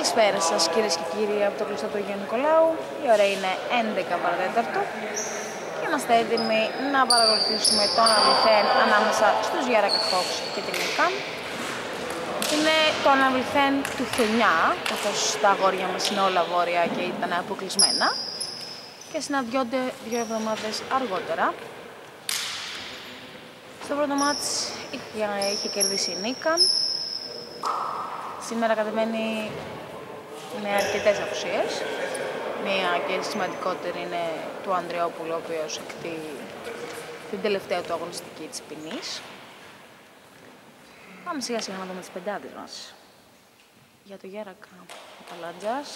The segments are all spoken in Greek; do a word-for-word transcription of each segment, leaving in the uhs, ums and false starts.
Καλησπέρα σας κυρίες και κύριοι από το κλειστό του Αγίου Νικολάου. Η ώρα είναι έντεκα παρά τέταρτο και είμαστε έτοιμοι να παρακολουθήσουμε τον αναβληθέν ανάμεσα στους Γιάρακα Hawks και την Νίκα. Είναι το αναβληθέν του χιονιά, καθώς τα αγόρια μας είναι όλα βόρεια και ήταν αποκλεισμένα και συναντιόνται δύο εβδομάδες αργότερα. Στο πρώτο μάτς είχε, είχε κερδίσει η Νίκα. Σήμερα κατεβαίνει με αρκετές απουσίες. Μία και σημαντικότερη είναι του Ανδριόπουλου, ο οποίος εκτεί την τελευταία του αγωνιστική της ποινής. Πάμε σιγά σιγά να δούμε τις πεντάδες μας. Για το Γιάρακα, ο Καλάντζας,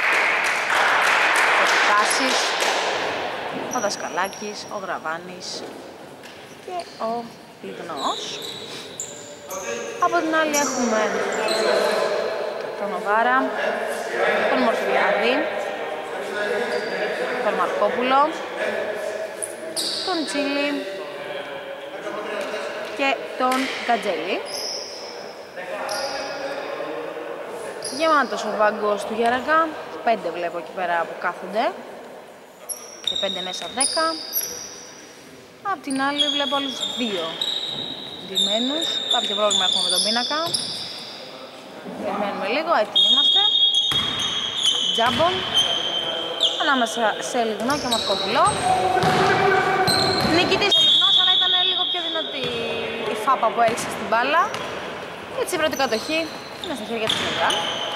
ο Τικάσης, ο Δασκαλάκης, ο Γραβάνης και ο Λιγνός. Από την άλλη έχουμε τον Οβάρα, τον Μορφιάδη, τον Μαρκόπουλο, τον Τσίλι και τον Κατζέλη. Γεμάτος ο βάγκος του Γιάρακα, πέντε βλέπω εκεί πέρα που κάθονται και πέντε μέσα δέκα. Απ' την άλλη βλέπω άλλους δύο ντυμένους. Κάποιο πρόβλημα έχουμε με τον πίνακα. Περιμένουμε λίγο, έτοιμοι είμαστε. Τζάμπον ανάμεσα σε Λιγνό και Μαρκόπουλο. Νικητής ο Λιγνός, αλλά ήταν λίγο πιο δυνατή η φάπα που έριξε στην μπάλα. Έτσι η πρώτη κατοχή είναι στα χέρια της Νίκα.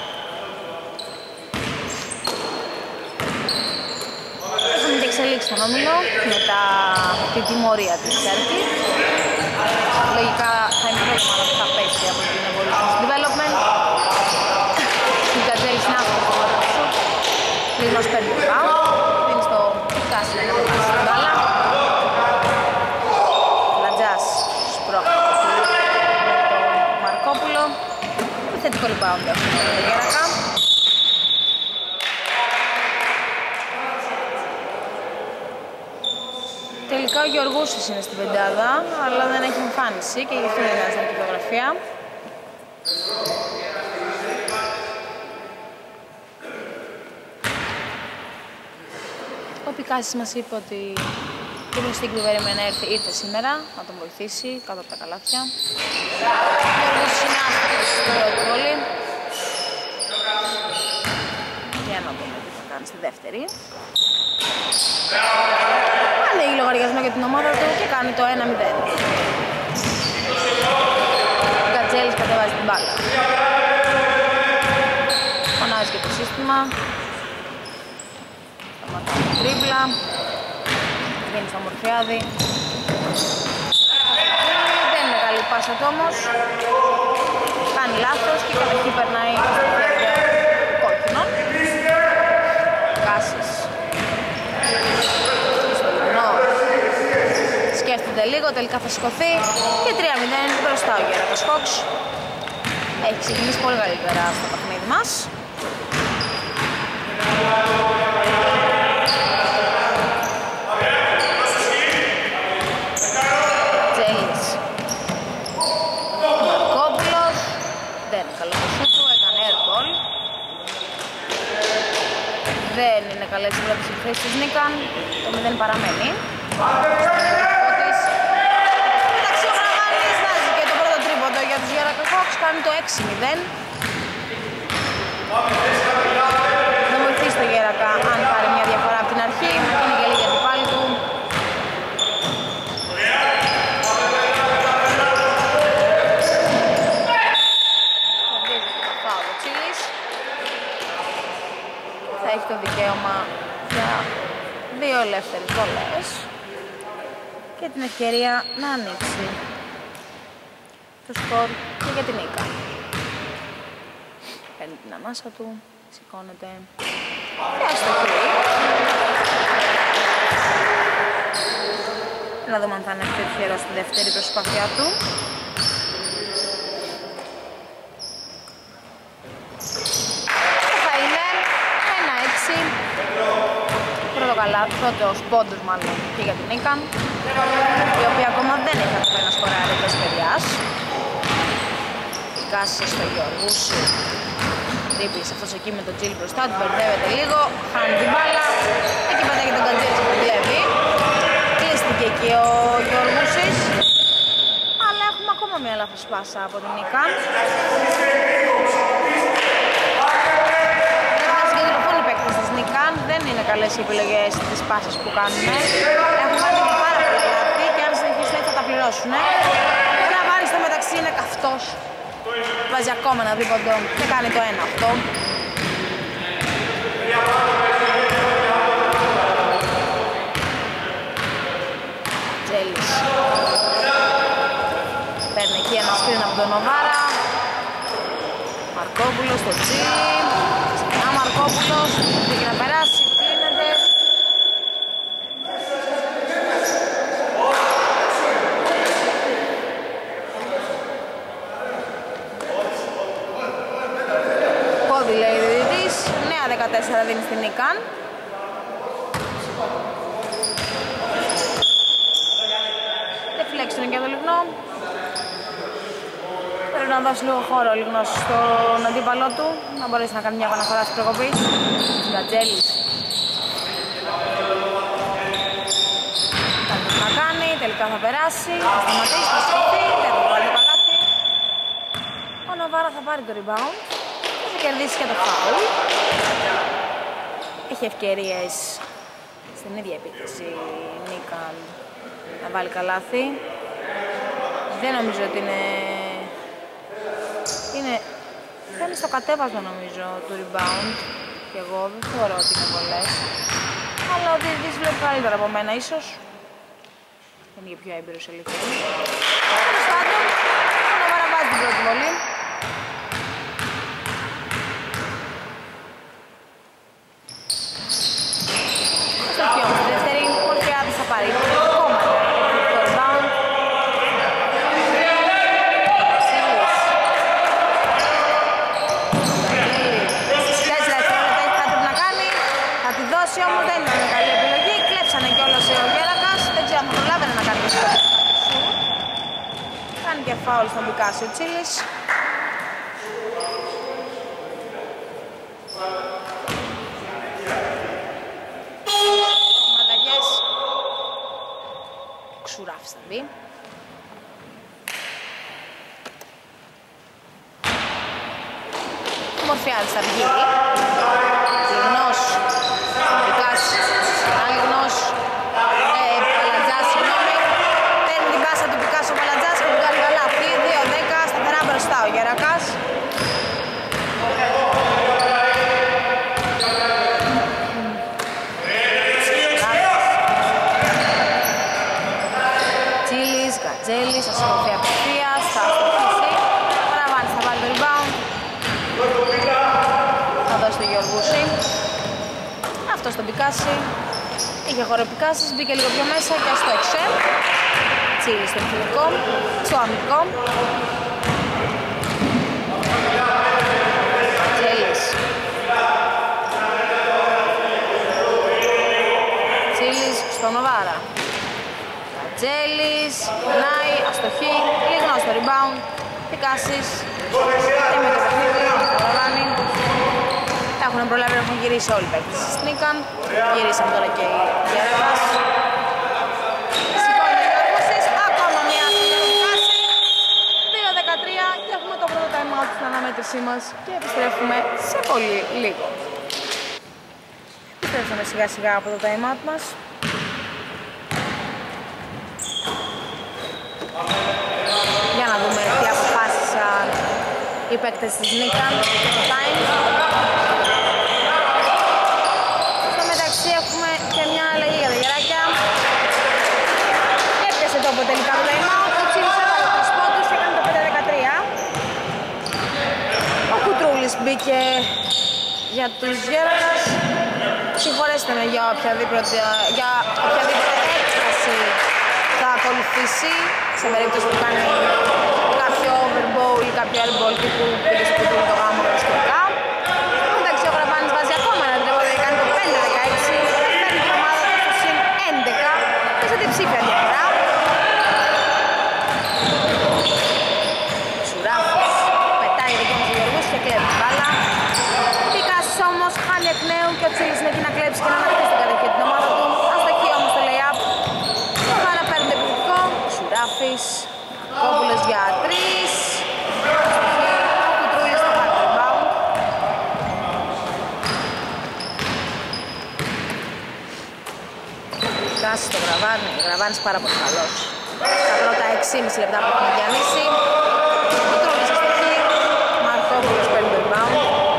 Έχουμε και εξελίξει τον όμιλο μετά την τιμωρία της Σέρκη. Λογικά θα είναι πρόβλημα ότι θα πέσει από την Evolution Development. Η Κατζέλη στην άσχολη του Μαρκόπουλου. Λιγνός παίρνει το πάω. Δίνει στο Κάση να κατεβάσει την μπάλα. Λατζάς σπρώχνει με τον Μαρκόπουλο. Επιθετικό rebound έχουμε με τον Γιάρακα. Τελικά ο Γεωργούσης είναι στην πεντάδα, αλλά δεν έχει εμφάνιση και γι' αυτό δεν είναι στην φωτογραφία. Ο Πικάσης μας είπε ότι η γνωστική που περίμενε έρθει, ήρθε σήμερα να τον βοηθήσει κάτω από τα καλάθια. Ο Γεωργούσης είναι άστοχος στην πρώτη βολή. Για να δούμε τι θα κάνει στη δεύτερη. Ανοίγει λογαριασμό για την ομάδα του και κάνει το ένα μηδέν. Ο Κατζέλης κατεβάζει την μπάλα. Φωνάζει και το σύστημα. Σταματάει την τρίμπλα. Βγαίνει στο Μορφιάδη. Δεν είναι καλή πάσα του όμως. Κάνει λάθος και καταρχή περνάει στα χέρια κόκκινων. Κάσης. Σκέφτονται λίγο, τελικά θα σηκωθεί και τρία μηδέν μπροστά ο Γιάρακας Hawks. Έχει ξεκινήσει πολύ καλύτερα στο παιχνίδι μας. Τζέλης. Μαρκόπουλος. Δεν είναι καλό το σούτ του, έκανε airball. Δεν είναι καλές οι πρώτες επιθέσεις της Νίκα. Το μηδέν παραμένει. Εντάξει, ο Γραβάνης βάζει και το πρώτο τρίποντο για τους Γιάρακα Hawks, κάνει το έξι μηδέν. Θα βοηθήσει το Γιάρακα αν πάρει μια διαφορά από την αρχή, είναι και λίγη αντιπάλη του. Κερδίζει και το φάουλ ο Τσίλης. Θα έχει το δικαίωμα για δύο ελεύθερες βολές και την ευκαιρία να ανοίξει το σκορ και για την Νίκα. Παίρνει την ανάσα του, σηκώνεται και αστοχή. Να δούμε αν θα είναι πιο τυχερός στη δεύτερη προσπάθειά του. Και θα είναι ένα έξι. Πρώτος πόντος μάλλον και για την Νίκα, η οποία ακόμα δεν έχει καταφέρει να σκοράρει εκτός παιδιάς. Κάση στο Γεωργούση, Τρίπης, αυτός εκεί με τον Τζίλ μπροστά του, μπερδεύεται λίγο, χάνει την μπάλα, εκεί πατάει και τον Κατζέλης που δουλεύει. Κλείστηκε εκεί ο Γιώργουσης, αλλά έχουμε ακόμα μια λάθος πάσα από την Νίκαν. Συγκεντρωθούν οι παίκτες της Νίκαν, δεν είναι καλές οι επιλογές στις πάσες που κάνουν. Έχουν κάνει πάρα πολλά λάθη και αν συνεχίσουν έτσι θα τα πληρώσουν. Ο Ναβάρης στο μεταξύ είναι καυτός. Βάζει ακόμα ένα δίποντο και κάνει το ένα αυτό. Τζέλης. Παίρνει εκεί ένα σκριν από τον Νοβάρα. Μαρκόπουλος στο Τζίλι. Ξεκινά Μαρκόπουλος, πήγε να περάσει, κλείνεται. Πόδι λέει ο διαιτητής, νέα δεκατέσσερα δίνει στην Νίκαν. Δεν φλέξει τον και το Λιγνό. Πρέπει να δώσει λίγο χώρο ο Λιγνός στον αντίπαλό του, να μπορέσει να κάνει μια επαναφορά της προκοπής. Γκατζέλης. Κάτι να κάνει, τελικά θα περάσει, θα σταματήσει, θα σκεφτεί, δεν θα βάλει το παλάτι. Ο Νοβάρα θα πάρει το rebound και θα κερδίσει και το foul. Έχει ευκαιρίες στην ίδια επίθεση Νίκαν να βάλει καλάθι. Δεν νομίζω ότι είναι... είναι... Κάνει στο κατέβασμα νομίζω του rebound και εγώ δεν θεωρώ ότι είναι πολλές. Αλλά ο διαιτητής βλέπει καλύτερα από μένα ίσως. Είναι και πιο έμπειρος ελίχτης. Τέλος πάντων, ο Νοβάρα βάζει την πρώτη βολή. Στο πιο όμως τη δεύτερη, ο Χιάδης θα πάρει ακόμα το rebound. Όμως δεν ήταν καλή επιλογή, κλέψανε κιόλας ο Γέρακας, δεν ξέρω αν θα προλάβαινε να κάνει το σουτ. Κάνει και φάουλ στον Πικάσιο Τσίλης. Έχουμε αλλαγές. Ξουράφης θα μπει. Μορφιάδης θα βγει. Λιγνός. Πικάς, Άγνος, ε, Παλατζάς, συγγνώμη. Παίρνει την πάσα του Πικάς ο Παλατζάς και του κάνει καλάθι. δύο δέκα, σταθερά μπροστά ο Γερακάς. Τσίλης, Γκατζέλης, θα σηκωθεί απευθείας, θα αστοχίσει. Παραβάνης θα βάλει το rebound. Θα δώσει το Γιώργουση. Αυτό στον Πικάση, είχε χώρο Πικάσης, μπήκε λίγο πιο μέσα και αστόχισε. Τσίλη στο επιθετικό, στο αμυντικό. Τσίλης. Τσίλης στο Νοβάρα. Τσέλης, νάει, αστοχή, λίγο στο rebound. Πικάσης, είμαι το παιχνίδι, παραβάνει. Έχουν προλάβει να έχουν γυρίσει όλοι οι παίκτες της Νίκαν. Γυρίσαμε τώρα και οι Γέρακας. Σηκώνει ο Γιώργος, ακόμα μια φάση. δύο δεκατρία και έχουμε το πρώτο time out στην αναμέτρησή μας και επιστρέφουμε σε πολύ λίγο. Επιστρέφουμε σιγά σιγά από το time out μας. Για να δούμε τι αποφάσισαν οι παίκτες της Νίκαν στο time. Έχουμε και μια αλλαγή για τα γεράκια. Έπιασε τόπο τελικά το time out. Ο Τσίλης έβαλε τρεις πόντους και έκανε το πέντε δεκατρία. Ο Κουτρούλης μπήκε για τους Γέρακας. Συγχωρέστε με για οποιαδήποτε, για οποιαδήποτε έκφραση θα ακολουθήσει σε περίπτωση που κάνει κάποιο overball ή κάποιο airball που πήγε στο Κουτρούλη το γάμο σχετικά. Εντάξει, ο Γραβάνης βάζει ακόμα ένα τρίποντο και κάνει το πέντε δεκαέξι. Φέρνει την ομάδα του στο συν έντεκα και σε διψήφια διαφορά. Σουράφης πετάει δικό μας ο Γιώργος και κλέβει την μπάλα. Ο Τζέλης, Κόπουλος για τρεις. Ο Κουτρούλης θα πάρει το rebound. Κάση στο Γραβάνι, ο Γραβάνης πάρα πολύ καλός. Τα πρώτα έξι και μισό λεπτά που έχουμε διανύσει. Ο Κουτρούλης αστοχή, Μαρκόπουλος παίρνει το rebound.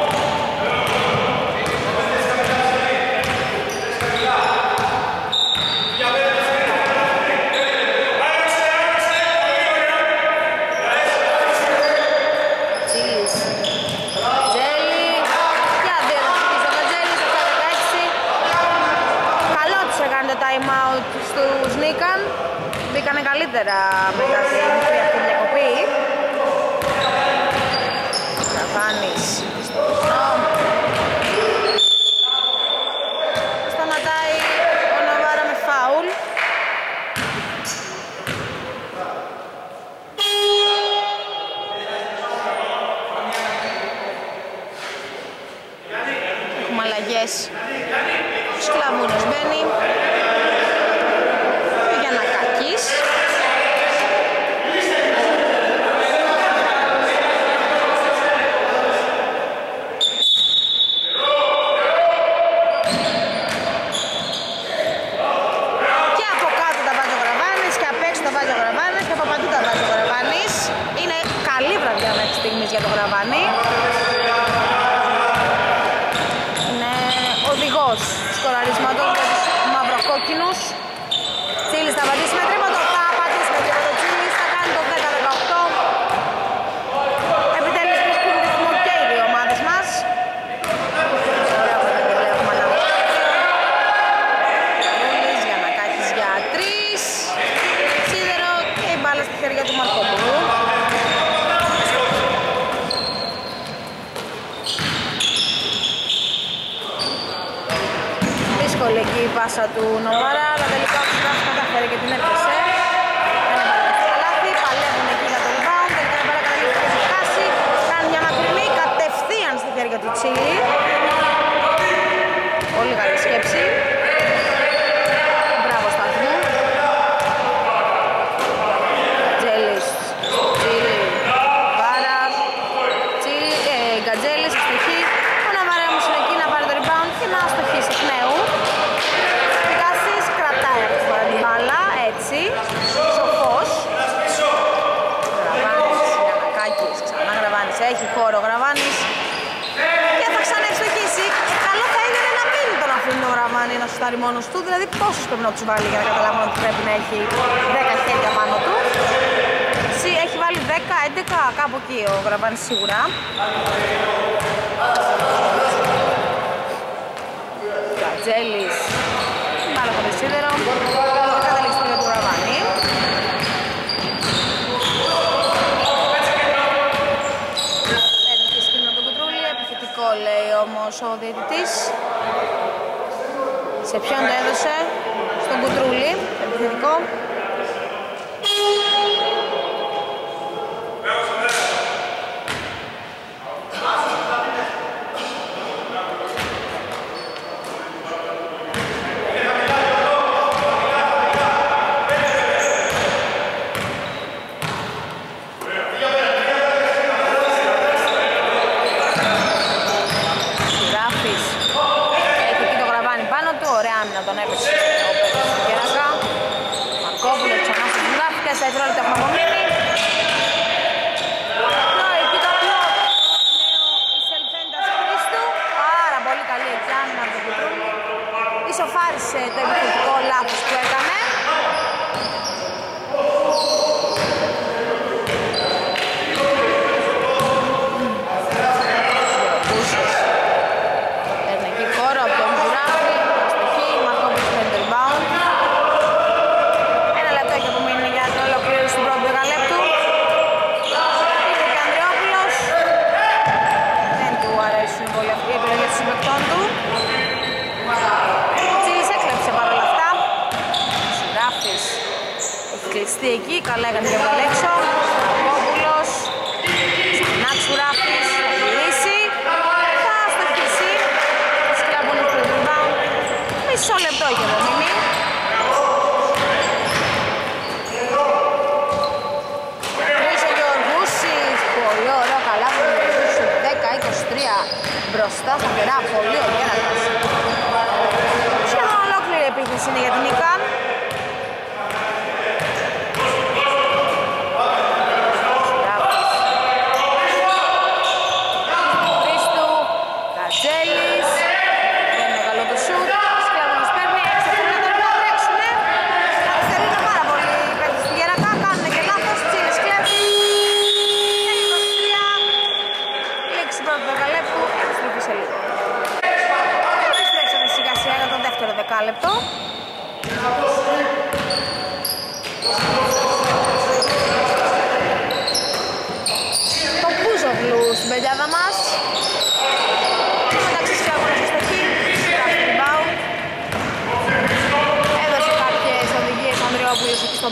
Time out στους Νίκαν, μπήκανε καλύτερα μετά την μικρή αυτή διακοπή. Γραβάνης στο πισνό. Σταματάει ο Ναβάρα με φάουλ. Έχουμε αλλαγές. Σκλαβούνος μπαίνει. Για το Γραβάνι. Είναι οδηγός σκοραρίσματος για τους μαυροκόκκινους. Τσίλης θα πατήσει με τρίποντο, θα πατήσει με τρίποντο Τσίλης, θα κάνει το δέκα δεκαοκτώ. Επιτέλους βρίσκουν ρυθμό και οι δύο ομάδες μας. Ωραία που έχουμε αναβολή. Ρούλης, Γιαννακάκης για τρεις. Σίδερο και η μπάλα στη χέρια του Μαρκόπουλου. Δύσκολη εκεί η πάσα του Νοβάρα, αλλά τελικά ο Ξηράφης καταφέρει και την έπαιξε. Ένα παρακολουθεί καλάθι, παλεύουν εκεί για το rebound, τελικά η μπάλα καταλήξει και έχει χάσει. Κάνει μια μακρινή κατευθείαν στη χέρια του Τσίλη. Πολύ καλή σκέψη. Μπράβο Σταθμού. Γκατζέλης, Τσίλη, Βάρας, Τσίλη, ε, Γκατζέλης, αστοχή. Ο Ναβάρα όμως είναι εκεί να πάρει το rebound και να αστοχίσει εκ νέου. Πικάσης κρατάει αυτή τη φορά την μπάλα, έτσι, σοφός. Γραβάνης, Γιαννακάκης, ξανά Γραβάνης, έχει χώρο Γραβάνης και θα ξαναευστοχίσει. Καλό θα είναι να μην τον αφήνει το Γραβάνη να σουτάρει μόνος του, δηλαδή πόσους πρέπει να τους βάλει για να καταλάβουν ότι πρέπει να έχει δέκα χέρια πάνω του. Έχει βάλει δέκα, έντεκα, κάπου εκεί ο Γραβάνης σίγουρα. Γκατζέλης, μπάλα χωρίς σίδερο, καταλήξει το για του Γραβάνη. Παίρνει και σκηνή από τον Κουτρούλη, επιθετικό λέει όμως ο διαιτητής. Σε ποιον το έδωσε? Στον Κουτρούλη, επιθετικό. Τον έπαιξε ο Πέτρος του Κεραγκά. Μαρκόπουλος ξανά στο Γράφη, τέσσερα δευτερόλεπτα έχουμε απομείνει. Εκεί το απλό νέο Ισελφέντας Χρήστου. Πάρα πολύ καλή εξάμεινα από τον Κουτρούλη. Ισοφάρισε το επιθετικό λάθος που έκανε. Παίρνει εκεί χώρο από τον Γράφη. Κλειστεί εκεί, καλά έκανε και βγάλε έξω. Σταυρόπουλος, ξανά Ξουράφης, θα γυρίσει, θα αστοχίσει. Σκλαβούνος pro rebound, μισό λεπτό έχει εδώ μείνει.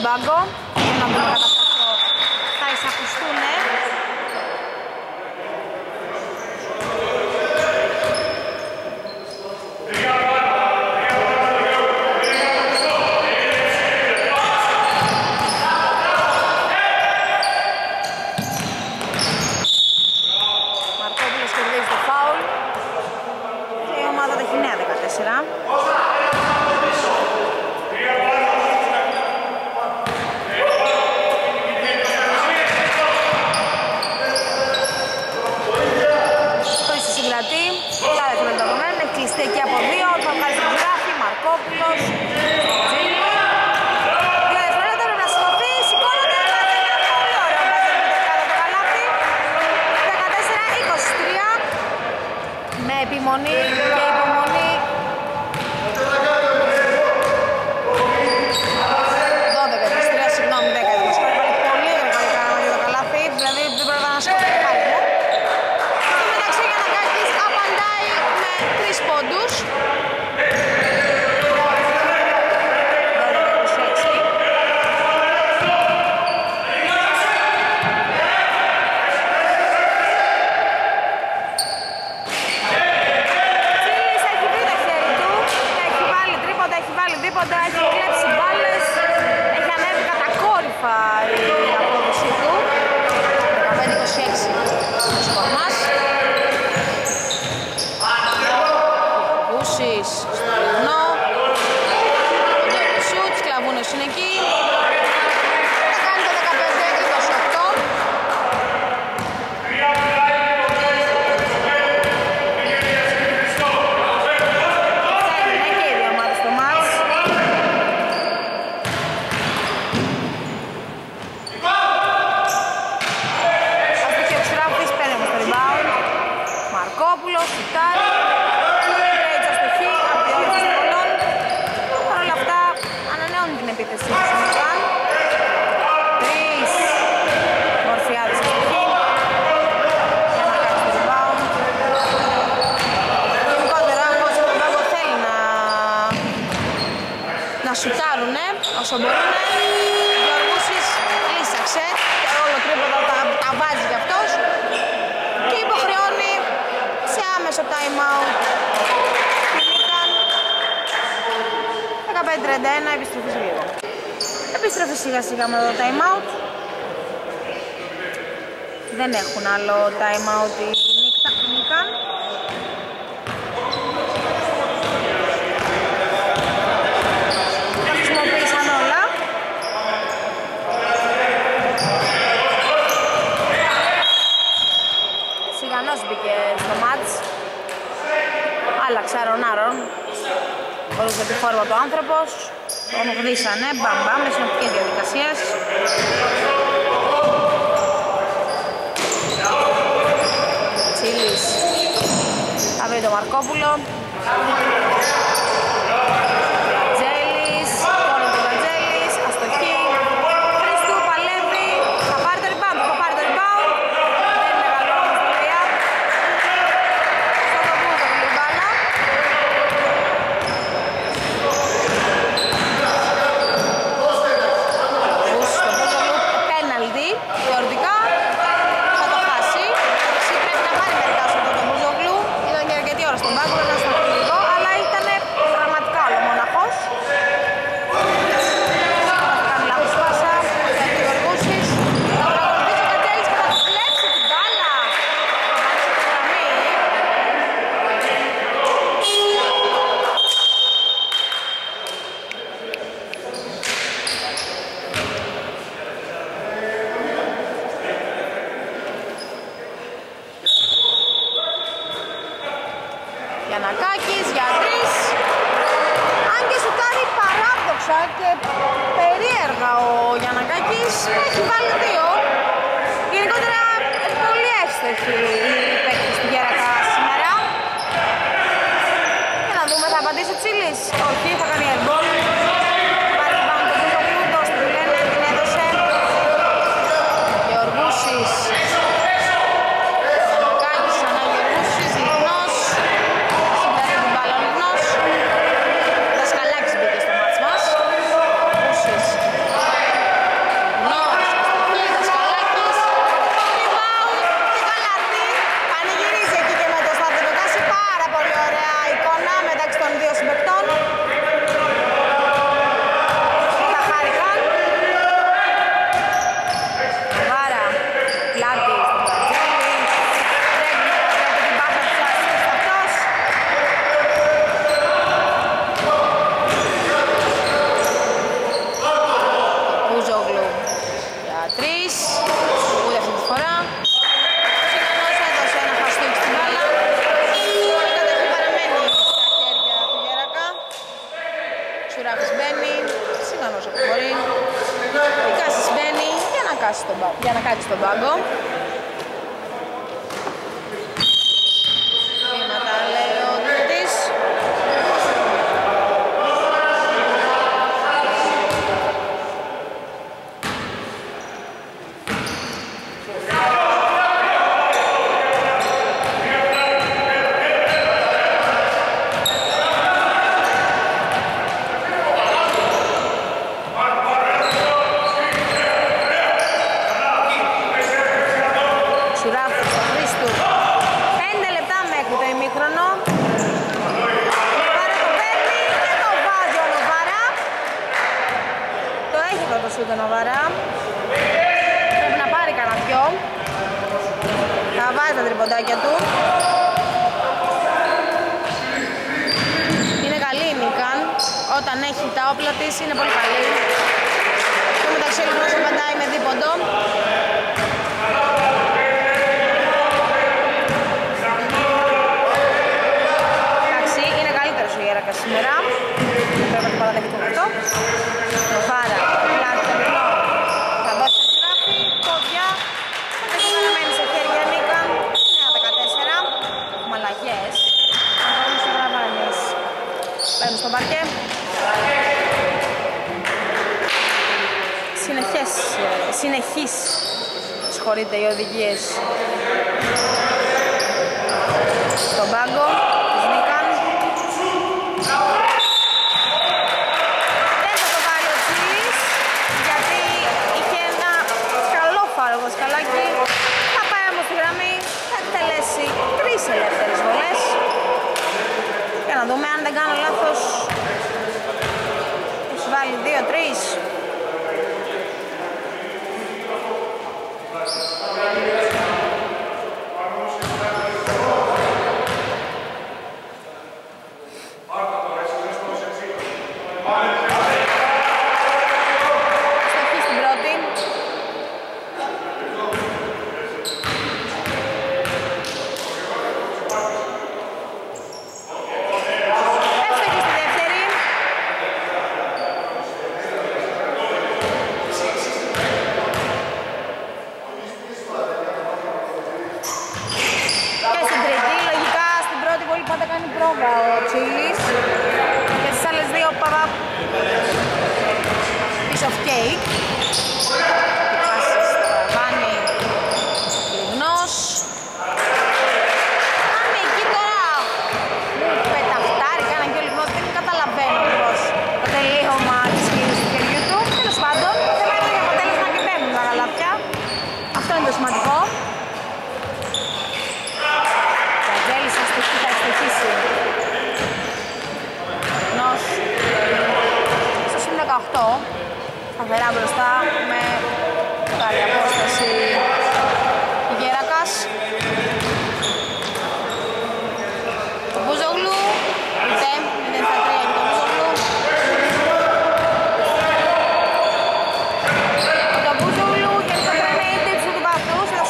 στον πάγκο. Για να δούμε κατά πόσο θα εισακουστούνε. Σουτάρουνε όσο μπορούνε. Γιώργουσης λύσαξε και όλο τρίποδο τα, τα βάζει κι αυτός και υποχρεώνει σε άμεσο time out. Κινήκαν δεκαπέντε τριάντα ένα, επιστροφή σε λίγο. Επιστροφή σιγά σιγά με το time out. Δεν έχουν άλλο time out οι Νίκαν. Μπήκε στο μάτς, άλλαξε αρον-άρον, μπορούσε τη φόρμα του άνθρωπος, τον γδίσανε, μπαμ μπαμ, με συνοπτικές διαδικασίες. Τσίλης, θα βρει τον Μαρκόπουλο. Ρατζέλης, φόρμα του Ρατζέλης, αστοχή. Χριστού παλεύει, θα πάρει το rebound, θα πάρει το rebound. Γιαννακάκης για τρεις. Αν και σουτάρει παράδοξα και περίεργα ο Γιαννακάκης, έχει βάλει δύο. Γενικότερα πολύ εύστοχοι οι παίκτες του Γέρακα σήμερα. Για να δούμε, θα απαντήσει ο Τσίλης. Όχι, θα κάνει airball. Πάρει πάνω το Μπουζοκλού, το του λένε, την έδωσε. Γεωργούσης. τρία, ούτε αυτή τη φορά. Σιγανός έδωσε ένα χαστούκι στην μπάλα. Η κατοχή παραμένει στα χέρια του Γέρακα. Ξουράφης μπαίνει, Σιγανός αποχωρεί. Η Κάσης μπαίνει για να, κάτσει τον, για να κάτσει στον πάγκο. Βήματα λέει ο διαιτητής. Τον Νοβαρά πρέπει να πάρει κανένα δυο. Θα βάζει τα τριποντάκια του. Είναι καλή η Νίκαν. Όταν έχει τα όπλα της είναι πολύ καλή. Και μεταξύ ο Λιβνός απαντάει με δίποντο. Εντάξει, είναι καλύτερος ο Γέρακας σήμερα. Πρέπει να το παραδεχτούμε αυτό. Νοβάρα. Στο παρκέ. Συνεχές, συνεχείς συγχωρείτε οι οδηγίες στον πάγκο της Νίκαν. Δεν θα το βάλει ο Τσίλης γιατί είχε ένα καλό φάρο Βοσκαλάκι. Θα πάει όμως στη γραμμή, θα εκτελέσει τρεις ελεύθερες βολές. Για να δούμε αν δεν κάνω λάθος. Έχει βάλει δύο τρία. Στοχή στην πρώτη. Πάντα κάνει πρόβα ο Τσίλης και στις άλλες δύο παδά piece of cake. Πάσεις στα βάνη Λιγνός. Άνε εκεί τώρα μου πεταχτάρει κανένα και ο Λιγνός δεν καταλαβαίνω πως το τελείωμα της κίνησης του χεριού του. Τέλος πάντων, δεν μένει για αποτέλεσμα και μπαίνουν τα γαλάτια. Αυτό είναι το σημαντικό. Θα εξτυχήσει Νος στο σύν δεκαοκτώ σταθερά μπροστά με καλή απόσταση Γέρακας. Το Μπουζογλου ούτε μηδέν στα τρία για το Μπουζογλου. Το Μπουζογλου και το grenade του του Παθούς.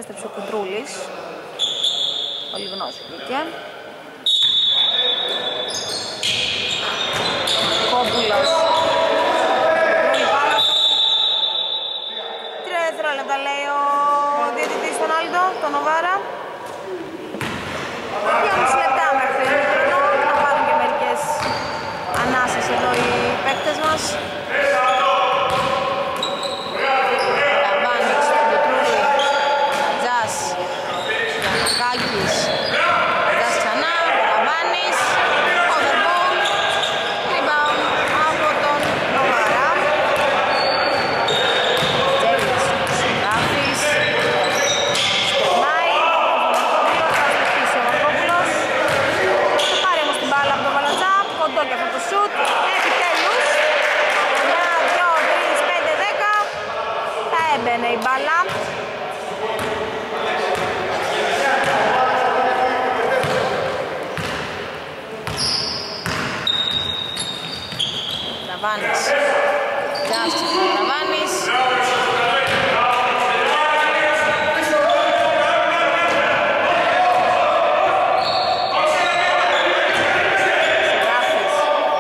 επέστρεψε ο Κουντρούλης. Ο Λιγνός βγήκε. Κόπουλος. Τρία δευτερόλεπτα λέει ο διαιτητής στον Άλντο, τον Νοβάρα. Δυόμισι λεπτά μέχρι το ημίχρονο, να πάρουν και μερικές ανάσες εδώ οι παίκτες μας. Ραβάνης, Κουντρούλη, Τζας, Κάκης, Τζας ξανά, Ραβάνης, overball, rebound από τον Νοβάρα. Τζέλης, Σιγράφης, Στενάη, θα στοιχίσει ο Βαρκόπουλος. Θα πάρει όμως την μπάλα από τον Βαλατζάπ, κοντό και αυτό το σουτ, επιτέλους. Μια, δυο, τρεις, πέντε, δέκα, θα έμπαινε η μπάλα. Ραβάνης, Τζάσης, Ραβάνης. Σιγράφης.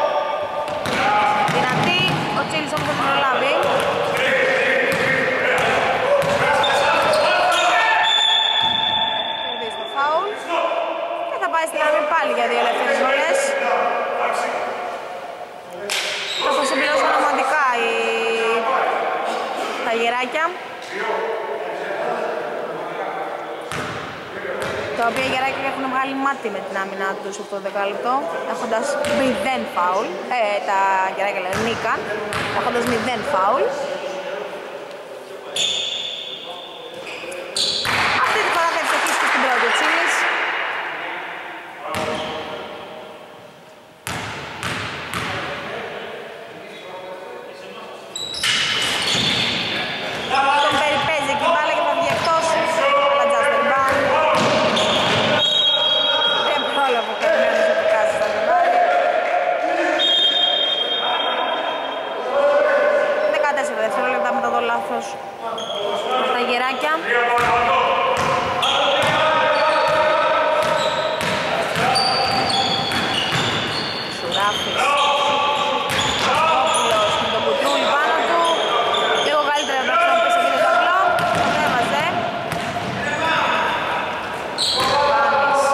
Δυνατή, ο Τσίλης όμως θα την προλάβει. Κερδίζει το φάουλ και θα πάει στη γραμμή πάλι για δύο ελεύθερες βολές. Καθώς συμπληρώσαν ομαδικά οι... τα γεράκια, τα οποία οι γεράκια έχουν βγάλει μάτι με την άμυνά τους αυτό το δεκάλεπτο, έχοντας μηδέν φάουλ. Ε, τα γεράκια λένε νίκαν, έχοντας μηδέν φάουλ. Αυτή τη φορά θα ευστοχίσει και στην πρώτη ο Τσίλης. Τον περιπέζει εκεί μπάλα και θα βγει εκτός. Αλλά Τζας το rebound. Δεν πρόλαβε ο Κερμένος ότι κάτσει στα ρεβάρι. δεκατέσσερα δευτερόλεπτα μετά το λάθος τα γεράκια. Σουράφης. Κόπουλος με τον Κουτρούλη πάνω του. Λίγο καλύτερα να πρέπει να πέσει εκεί το ταμπλό. Τον έβαζε. Ραβάνης.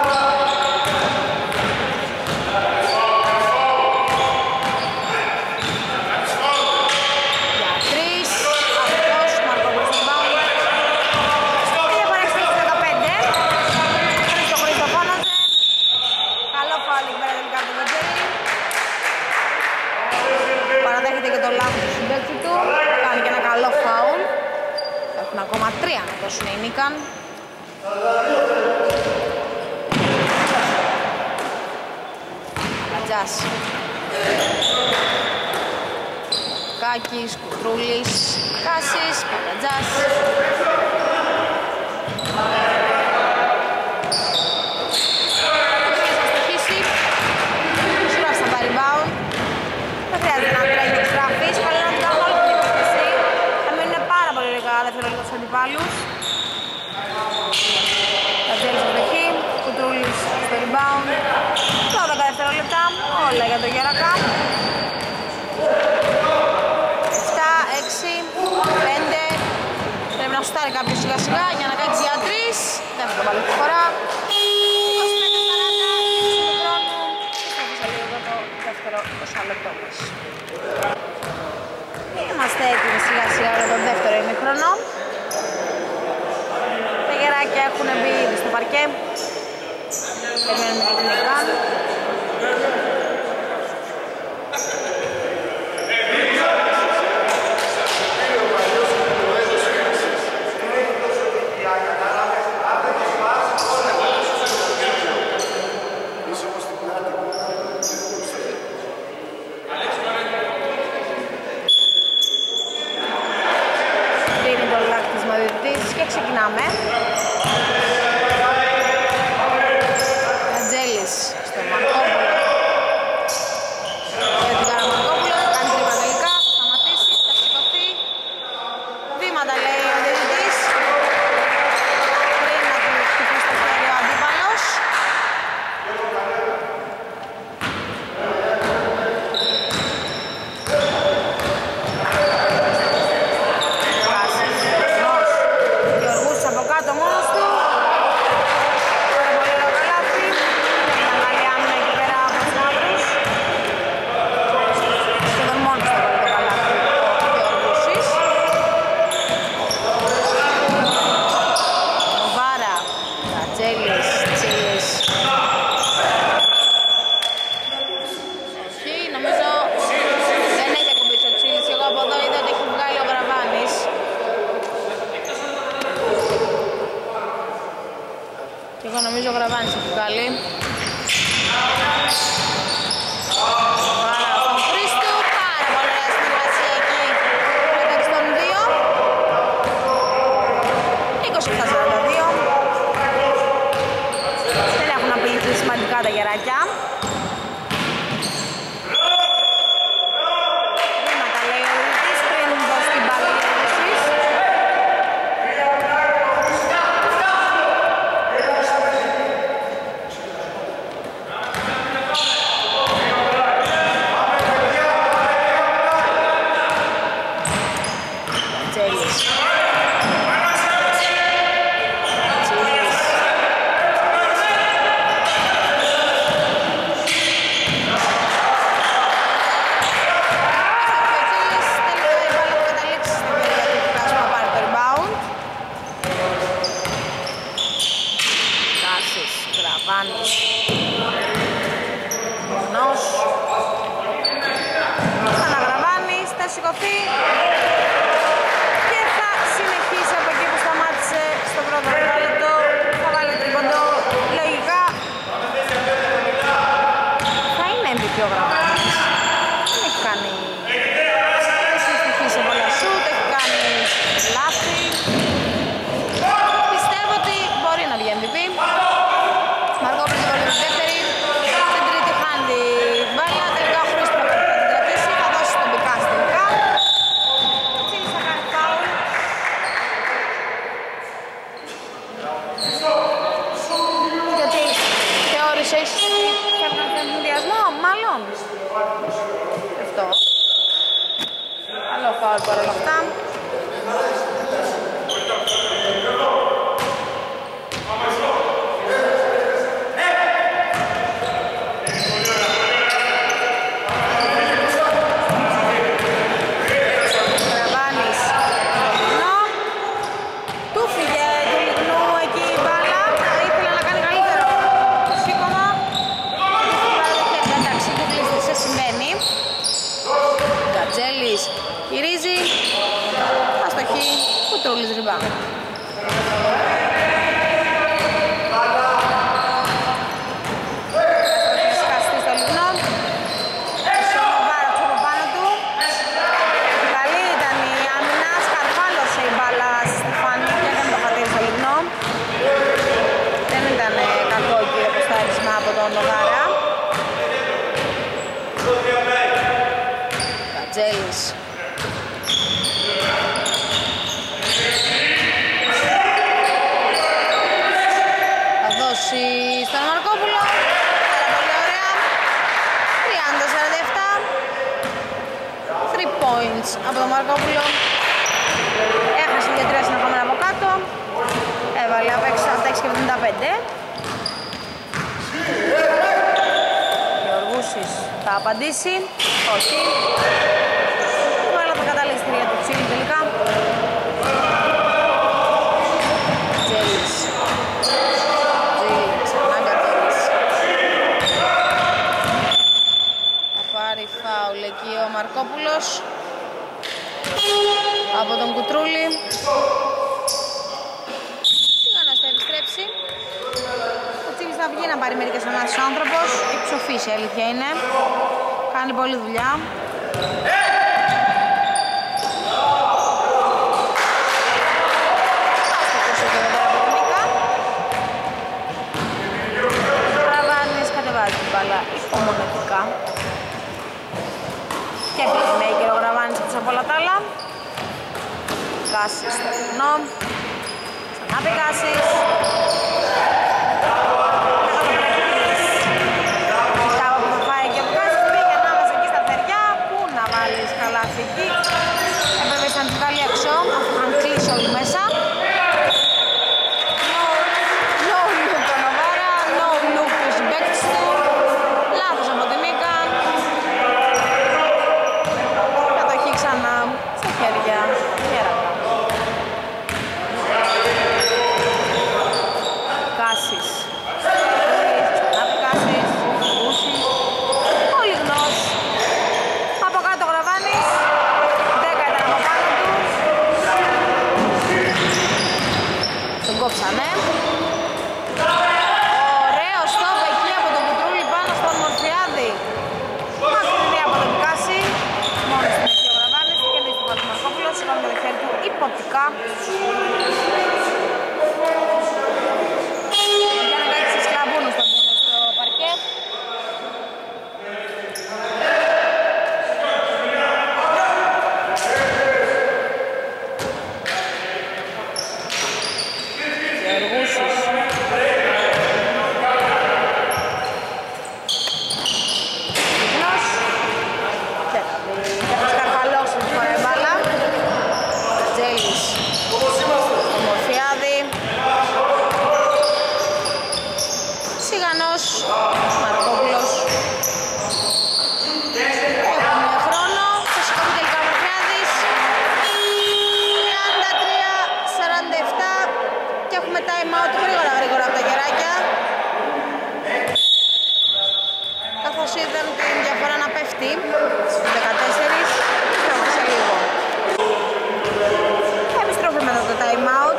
Για τρεις. Αυτός, Μαρκόπουλος στον πάγκο. Η διαφορά έχει στήσει δεκαπέντε. Χρήστο Χρήστο φώναζε. Καλό φάουλ εκεί πέρα τελικά από τον Βατζέλη. Παραδέχεται και το λάθος του συμπαίκτη του. Κάνει και ένα καλό φάουλ. Έχουν ακόμα τρία να δώσουν οι Νίκαν. Αλατζάς. Κάκης, Κουτρούλης, Κάσης, Παλατζάς. Θα στοιχήσει. Σουράφης θα πάρει rebound. Δεν χρειάζεται να τρέχει ο Στράφης, καλό να την κάνουν όλη την επίθεση. Θα μείνουν πάρα πολύ λίγα δευτερόλεπτα στους αντιπάλους. Τατζέλης από εκεί, Κουτρούλης στο rebound. δώδεκα δευτερόλεπτα, όλα για το Γερακα. επτά, έξι, πέντε. Πρέπει να σουτάρει κάποιος σιγά σιγά για να κάνει για τρεις. Δεν θα το βάλει τη φορά. είκοσι πέντε σαράντα, το δεύτερο εικοσάλεπτό μας. Είμαστε έτοιμοι σιγά σιγά για το δεύτερο ημίχρονο. Τα γεράκια έχουν μπει ήδη στο παρκέ. Περιμένουμε και την Νικάν. Και ξεκινάμε. Ατζέλης στο Μαρκόπουλο. Για την κάρα Μαρκόπουλο, κάνει τρύπα τελικά, θα σταματήσει, θα σηκωθεί. Βήματα λέει ο διαιτητής. λίγο νομίζω ο Γραβάνης έχει βγάλει. Πάρα στον Χρήστου, πάρα πολύ ωραία συνεργασία εκεί μεταξύ των δύο. είκοσι επτά σαράντα δύο. Δεν έχουν απειληθεί σημαντικά τα γεράκια. Βήματα λέει ο Ρητής πριν δώσει την μπάλα για οδηγήσεις. Σηκωθεί και θα συνεχίσει από εκεί που σταμάτησε στο πρώτο δεκάλεπτο. Θα βάλει τρίποντο, λογικά θα είναι εμ βι πι ο Γραβάνης. Δεν έχει κάνει, έχει στοιχήσει σε πολλά σουτ, έχει κάνει λάθη. Πιστεύω ότι μπορεί να βγει εμ βι πι. Μαρκόπουλος το βάλει στη δεύτερη, στην τρίτη χάνει την μπάλα, τελικά ο Χρήστος θα την κρατήσει, θα δώσει τον Μπικάς τελικά. Γιατί θεώρησες και από τον ενδιασμό, μάλλον. Αυτό. Καλό φάουλ παρόλα αυτά. Γυρίζει, αστοχή, Κουτρούλης rebound. Σκαστεί στο λιγνό, Σονοβάραξε από πάνω του. Καλή ήταν η άμυνα, σκαρφάλωσε η μπάλα στη Στεφάνη και έκανε το χατήρι στο λιγνό. Δεν ήταν κακό εκεί το ποστάρισμα από τον Νοβάρα. Κατζέλης. Στον Μαρκόπουλο, πάρα πολύ ωραία, τριάντα σαράντα επτά, τρία points από τον Μαρκόπουλο, έχασε για τρία συνεχόμενα από κάτω, έβαλε από έξι σαράντα έξι και εβδομήντα πέντε. Γεωργούσης θα απαντήσει, όχι, βάλα τα καταλήστηρια του Τσίλη τελικά. Τζέλης. Πάρει φάουλ εκεί ο Μαρκόπουλος από τον Κουτρούλη. Σιγά να στο επιστρέψει. Ο Τσίλης θα βγει να πάρει μερικές ανάσεις ο άνθρωπος. Έχει ψοφήσει, η αλήθεια είναι. Κάνει πολλή δουλειά. Άστοχος εδώ πέρα από την Νίκα. Ο Γραβάνης κατεβάζει την μπάλα υπομονετικά. Και playmaker ο Γραβάνης πίσω από όλα τα άλλα. Κάσης στο κοινό. Ξανά Πικάσης. Κάπου που θα φάει και ο Κάσης πήγε ανάμεσα εκεί στα θεριά. Πού να βάλεις καλάθι εκεί. Έπρεπε να την βγάλει έξω αφού είχαν κλείσει όλοι μέσα. No look τον Νοβάρα, no look τους συμπαίκτες του. Λάθος από την Νίκα. Κατοχή ξανά στα χέρια Γέρακα. Κάσης. Ξανά Κάσης. Μπούσης. Ο Λιγνός. Από κάτω ο Γραβάνης. δέκα ήταν από πάνω του. Τον κόψανε. με time out γρήγορα γρήγορα από τα κεράκια. Καθώς είδαν την διαφορά να πέφτει στους δεκατέσσερις, σε λίγο. Επιστροφή μετά το time out.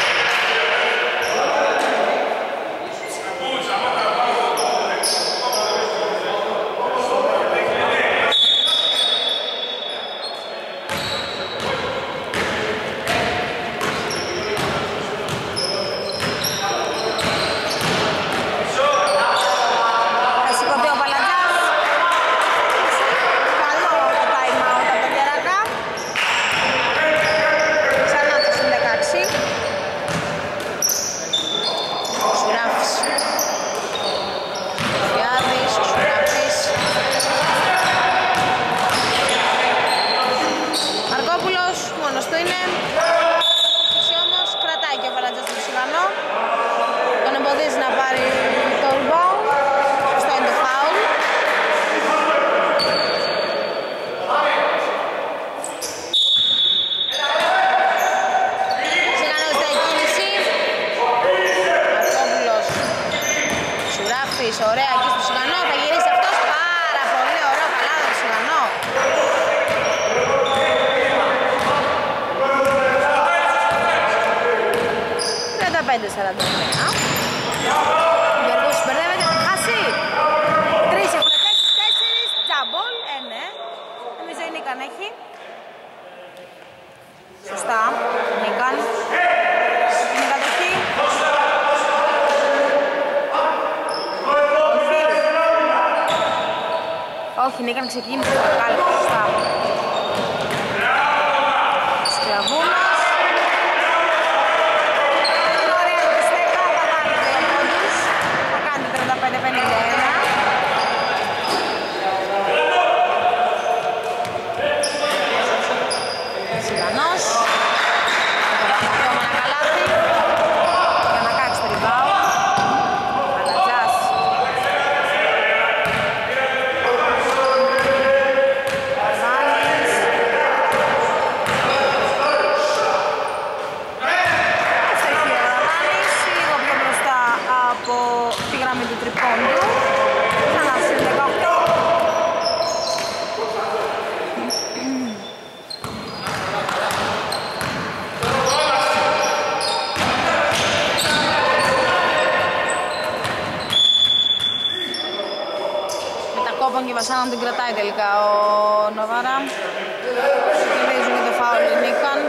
Ωραία εκεί στο Σιγανό, θα γυρίσει αυτός, πάρα πολύ ωραίο καλάδι στο Σιγανό. τριάντα πέντε σαράντα εννέα. Ο Γιώργος μπερδεύεται, θα χάσει. Τρεις έχουν πέσει, τέσσερις, τζάμπολ, ε ναι. Νομίζω η Νίκαν έχει. Σωστά, Νίκαν. Είναι κατοχή. Όχι, Νίκαν ξεκίνησε το κάλυψη, σωστά. Στραβούνας. Είναι ωραία το στέκα, θα κάνει δύο πόντους. Θα κάνει τριάντα πέντε πενήντα ένα. Σιγανός. Θα βάλει ακόμα ένα καλάθι. Για να κάτσει το rebound. Αλατζάς. Του τριπώντου, ξανά στους δεκαοκτώ. Με τα κόπαν και βασάναν την κρατάει τελικά ο Νοβάρα. Κερδίζουν το φάουλ η Νίκαν.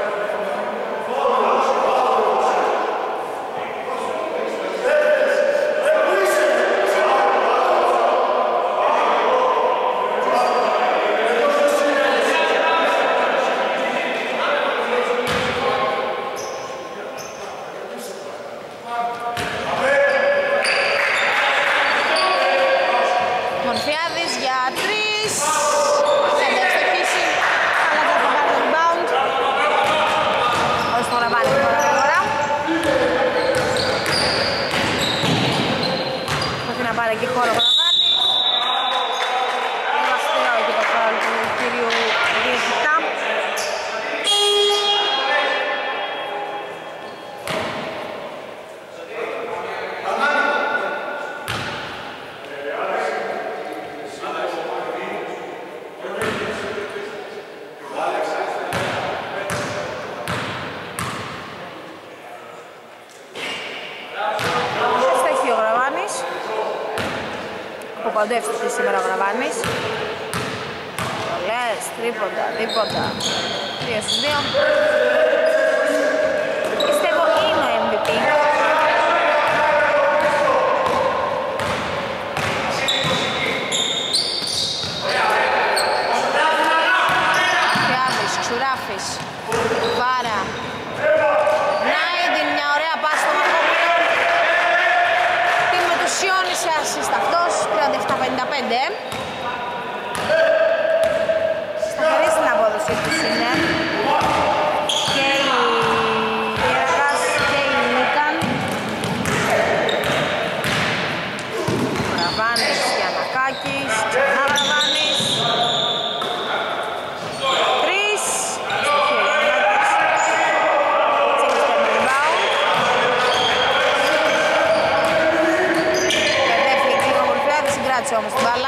Και χώρο Βραβάνη. Είναι αστείο εκεί το φάουλ του κύριου Διευθυντά. Στέχει ο Βραβάνης. Παντού εύστοχη σήμερα ο Γραβάνης. Πολλές, τρίποντα, δίποτα. Δύο στους δύο. Πιστεύω είναι ο εμ βι πι. Φιάδης, Ξουράφης, Βάρα. Νάει την μια ωραία πάση στο Μαρκόπουλο. Τι μετουσιώνησε assist αυτός, τριάντα επτά πενήντα πέντε. Σταθερή στην απόδοση της είναι. Και κράτησε όμως την μπάλα.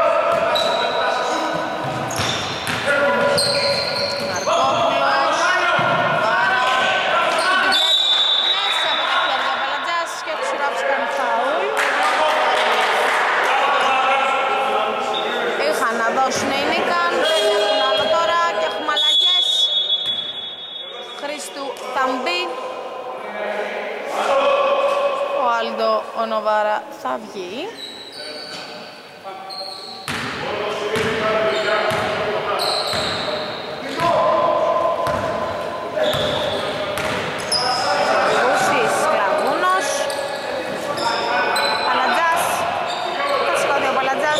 Μαρκόπουλος, Βάρα, την πηγαίνει μέσα από τα χέρια Παλατζάς και ο Ξουράφης κάνει φάουλ. Είχαν να δώσουν οι Νίκαν, δεν έχουν άλλο τώρα και έχουμε αλλαγές. Χρήστου θα μπει. Ο Άλντο, ο Νοβάρα θα βγει. Βούσης, Κλαβούνος, Παλατζάς, θα σηκώδει ο Παλατζάς.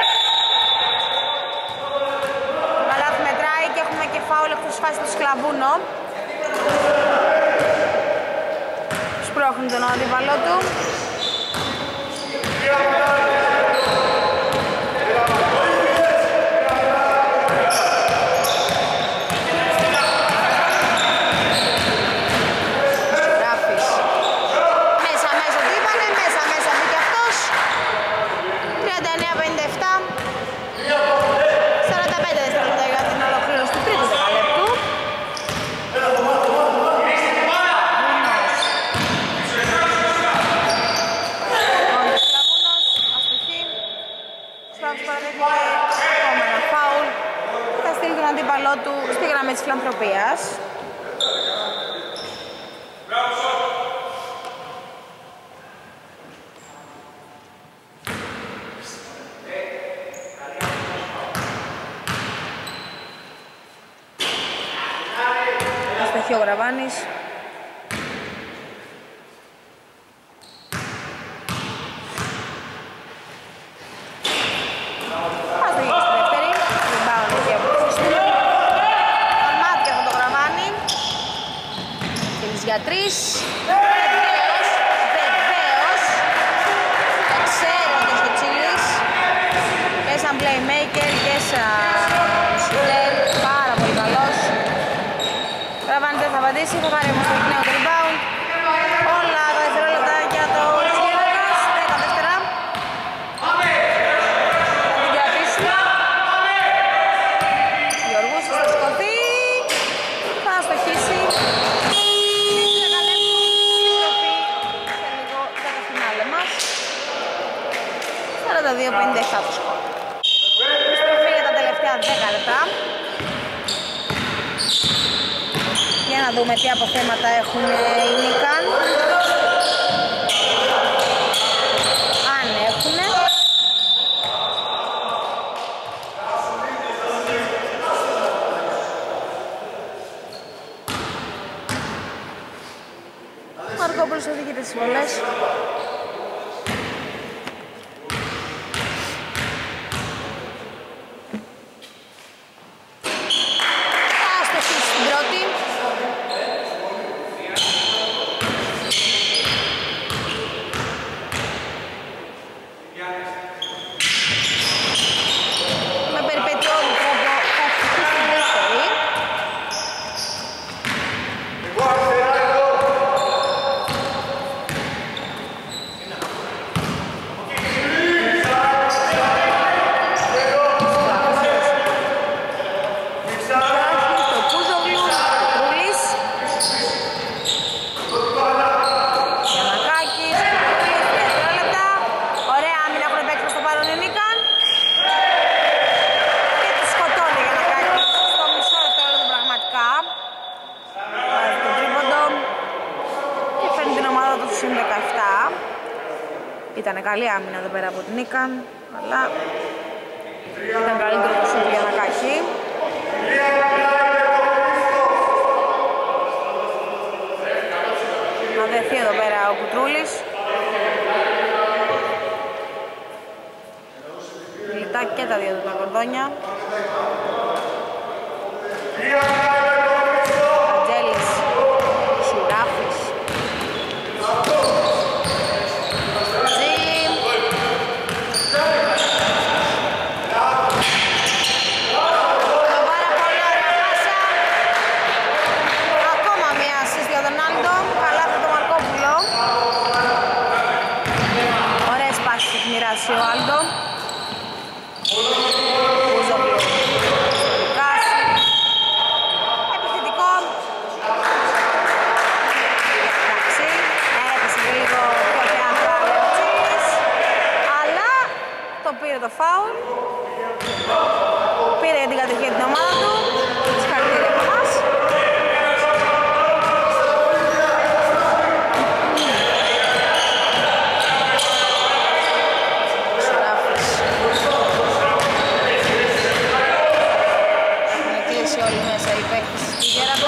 Το καλάθι μετράει και έχουμε και φάουλ εκτός φάσης του Σκλαβούνο. Σπρώχνει τον αντίπαλό του. Γράφεις. Μέσα μέσα τι είπανε, μέσα μέσα μπήκε αυτός. τριάντα εννέα πενήντα επτά. σαράντα πέντε δευτερόλεπτα για την ολοκλήρωση του τρίτου δεκαλέπτου. Ακόμα ένα φάουλ. Θα στείλει τον αντίπαλό του στη γραμμή της φιλανθρωπίας. Αστοχή ο Γραβάνης. Για τρεις, βεβαίως, βεβαίως, εξαίρετος ο Τσίλης και σαν playmaker και σαν shooter, πάρα πολύ καλός. Ραβάνης δεν θα απαντήσει, θα πάρει όμως το νέο rebound. Όλα τα δευτερόλεπτα για το Γιάννακας, δέκα δεύτερα. Θα την κρατήσουμε. Γιώργος θα σκοτεί, θα αστοχίσει. σαράντα δύο πενήντα επτά το σκορ. Στροφή για τα τελευταία δέκα λεπτά. Για να δούμε τι αποθέματα έχουν οι Νίκαν. Αν έχουνε. Μαρκόπουλος οδηγείται στις βολές. Ήταν καλή άμυνα εδώ πέρα από την Νίκαν, αλλά ήταν καλύτερο το σούτ για να κάχει. Να δεθεί εδώ πέρα ο Κουτρούλης. Λιτά και τα δύο του τα κορδόνια. Αντζέλης, Σουράφης. Ο Άλντο. φάουλ. Πήρε την κατοχή την ομάδα του. Συγχαρητήρια από εμάς. Είναι κλείσει όλοι μέσα οι παίκτες στη Γέρακα.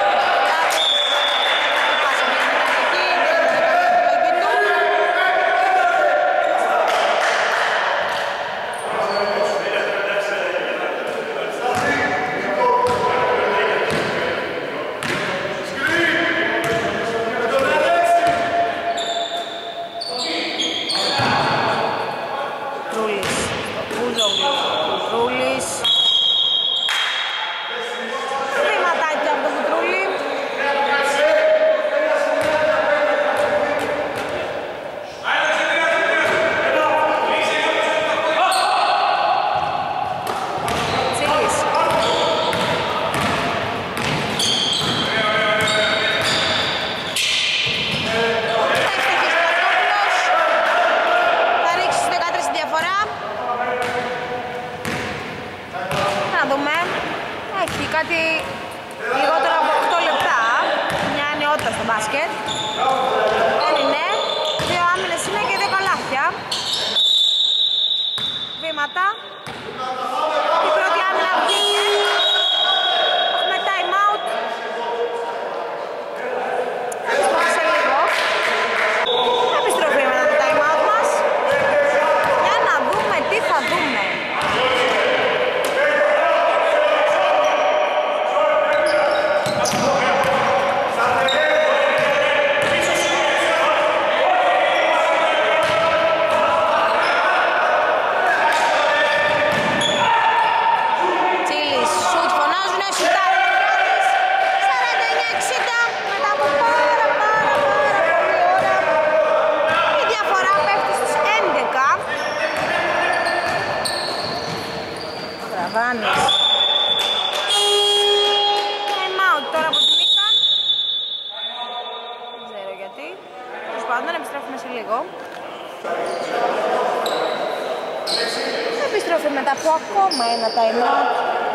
Κάτι λιγότερο από οκτώ λεπτά, μια νεότητα στο μπάσκετ. Δεν είναι, δύο άμυνες είναι και δύο καλάθια. Βήματα. Η πρώτη άμυνα βγήκε. Έχουμε time out. Επιστροφή σε λίγο. Επιστροφή μετά το time out μας. Για να δούμε τι θα δούμε. Time out τώρα από την Νίκα. Δεν ξέρω γιατί. Τέλος πάντων, επιστρέφουμε σε λίγο. Επιστρέφουμε μετά από ακόμα ένα time out.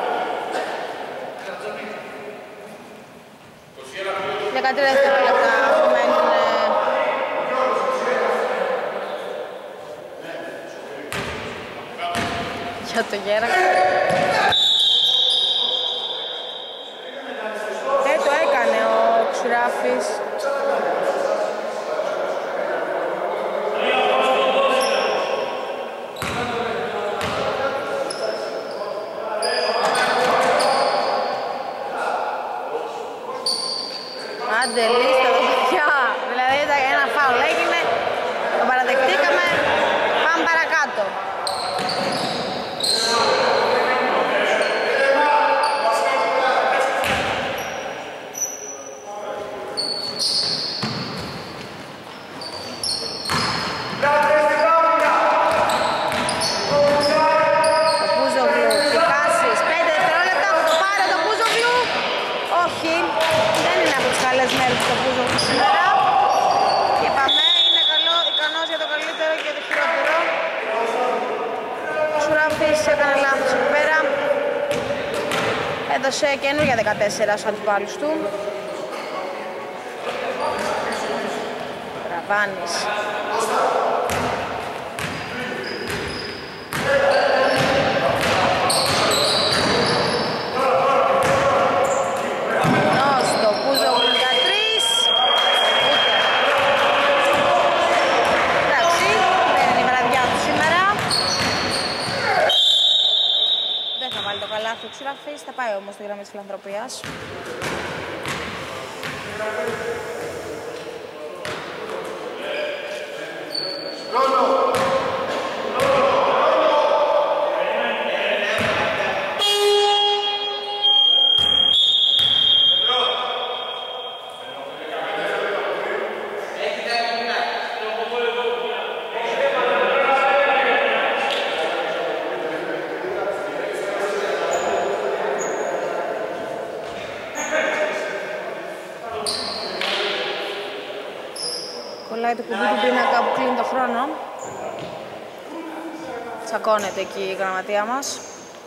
δεκατρία δευτερόλεπτα μένουν για το Γέρακα. Δεν το έκανε ο Ξουράφης. Άντε λίστα εδώ παιδιά. Δηλαδή ένα φάουλ έγινε, το παραδεχτήκαμε, πάμε παρακάτω. Έκανε λάθος εκεί πέρα. Έδωσε καινούργια δεκατέσσερα στους αντιπάλους του. Ραβάνης. Στο Κούζογλου για τρεις. Ούτε. Εντάξει, δεν είναι η βραδιά του σήμερα. Δεν θα βάλει το καλάθι ο Ξουράφης, θα πάει όμως στη γραμμή της φιλανθρωπίας. Κολλάει το κουμπί του πίνακα που κλείνει το χρόνο. Τσακώνεται εκεί η γραμματεία μας.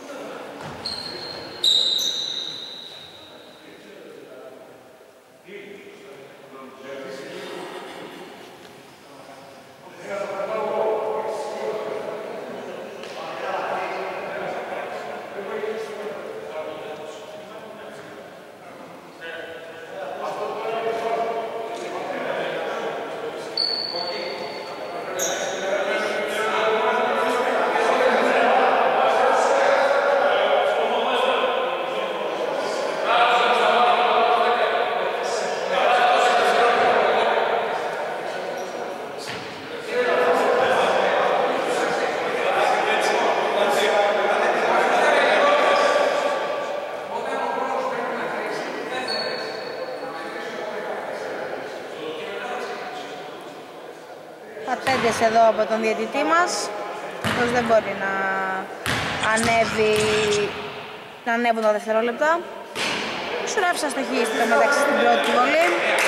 Πατέντες εδώ από τον διαιτητή μας, πως δεν μπορεί να ανέβει, να ανέβουν τα δευτερόλεπτα. Σουρεύσα στο χείστη το μεταξύ στην πρώτη βολή.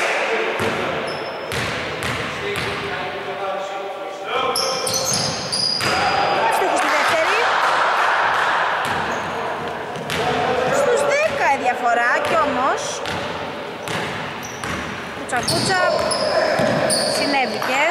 Εύστοχη στη δεύτερη. Στους δέκα η διαφορά κι όμως κούτσα κούτσα συνέβηκε.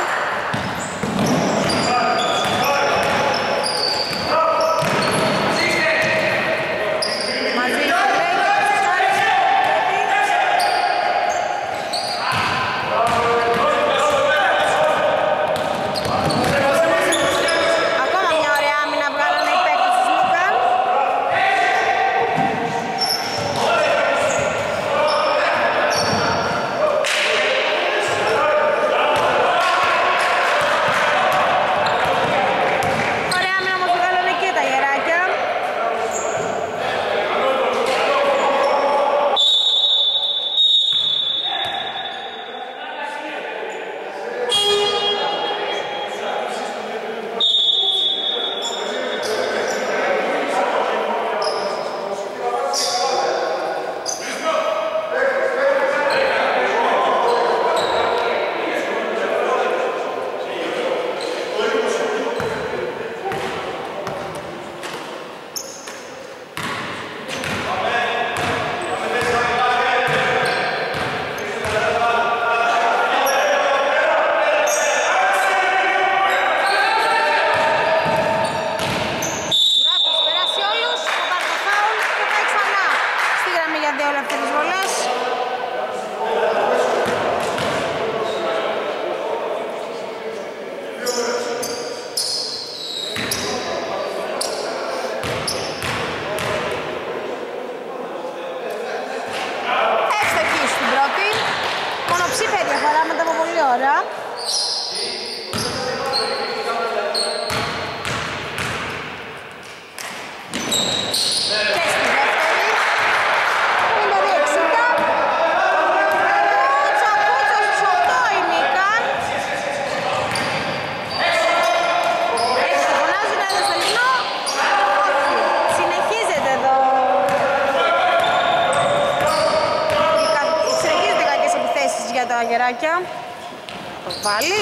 Το βάλει.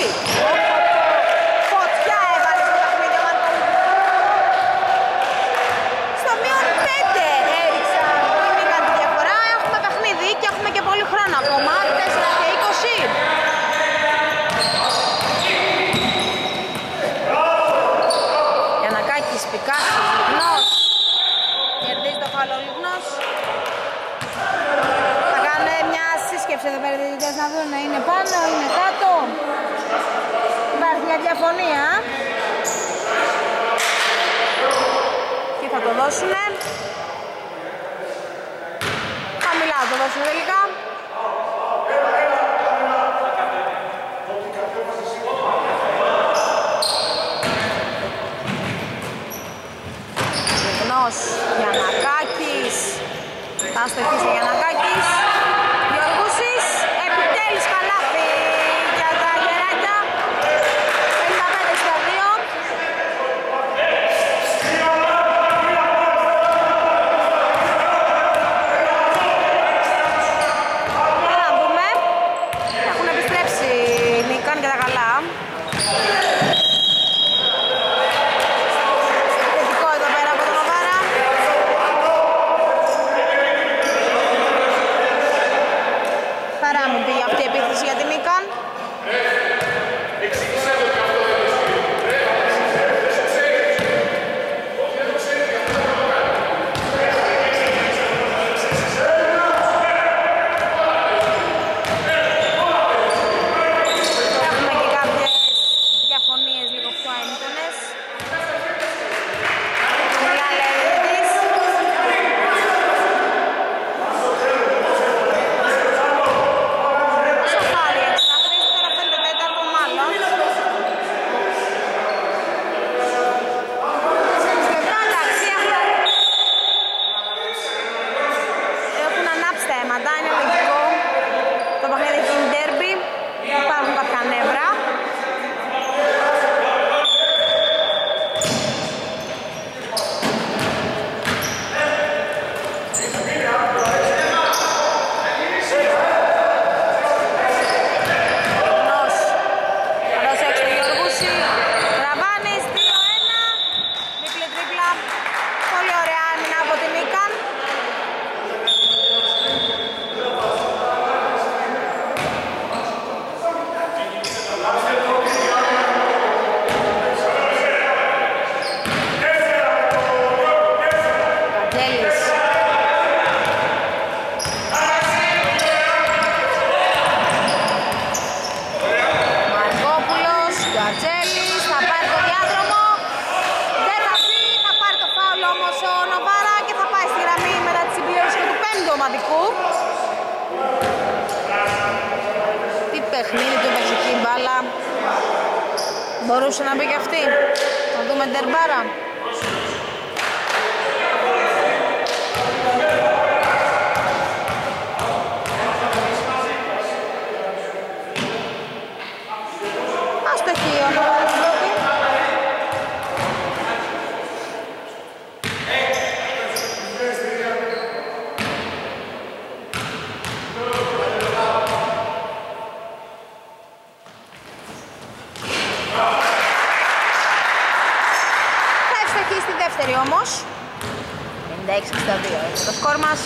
Φωτιά έβαλε στο παιχνίδι ο Μάρκο. Στο μείον πέντε έριξαν. Μείνηκαν τη διαφορά. Έχουμε παιχνίδι και έχουμε και πολύ χρόνο ακόμα. τέσσερα και είκοσι. Γιαννακάκης, Πικάσης, Λιγνός. Κερδίζει το φάουλ ο Λιγνός. Θα κάνουμε μια σύσκεψη εδώ πέρα να δουν να είναι πάνω, είναι κάτω. Υπάρχει μια διαφωνία. Τι θα το δώσουνε. Χαμηλά θα το δώσουνε τελικά. Λιγνός, Γιαννακάκης. Θα στοχίσει ο Γιαννακάκης. Γιώργουσης, επιτέλους καλάθι για τα γεράκια. πενήντα πέντε στα δύο. Για να δούμε. Έχουν επιστρέψει οι Νίκαν και τα καλά. μπάλα. Μπορούσε να μπει και αυτή. Να δούμε ντερμπάρα. Αστοχή ο Νοβάρας στην πρώτη. Όμως πενήντα έξι εξήντα δύο είναι το σκορ μας.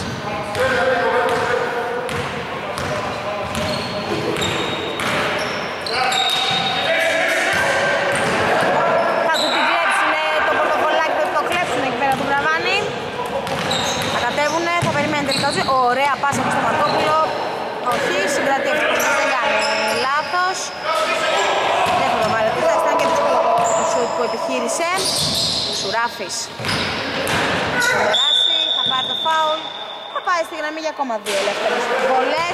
Θα του την κλέψουν το πορτοφολάκι, θα το κλέψουν εκεί πέρα του Γραβάνη. Θα κατέβουνε, θα περιμένει τελικά. Ωραία πάσα από στο Μαρκόπουλο. Όχι, συγκρατεί ευτυχώς, δεν κάνει λάθος. Δεν θα το βάλει, θα ήταν και δύσκολο το σουτ που επιχείρησε. Σουράφης θα περάσει, θα πάρει το φάουλ, θα πάει στη γραμμή για ακόμα δύο ελεύθερες βολές.